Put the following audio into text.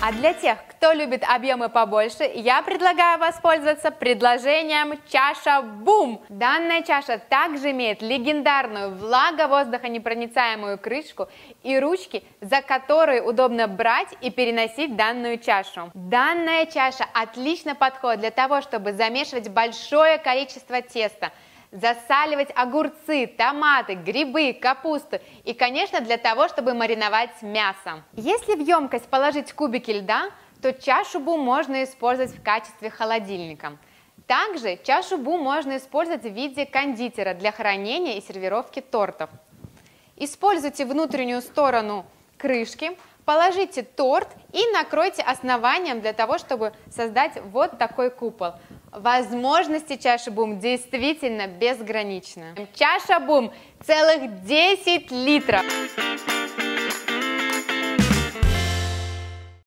А для тех, кто любит объемы побольше, я предлагаю воспользоваться предложением «Чаша Бум». Данная чаша также имеет легендарную влага-воздухонепроницаемую крышку и ручки, за которые удобно брать и переносить данную чашу. Данная чаша отлично подходит для того, чтобы замешивать большое количество теста, засаливать огурцы, томаты, грибы, капусту и, конечно, для того, чтобы мариновать мясо. Если в емкость положить кубики льда, то чашу Бум можно использовать в качестве холодильника. Также чашу Бум можно использовать в виде кондитера для хранения и сервировки тортов. Используйте внутреннюю сторону крышки, положите торт и накройте основанием для того, чтобы создать вот такой купол. Возможности чаши Бум действительно безграничны. Чаша Бум целых 10 литров.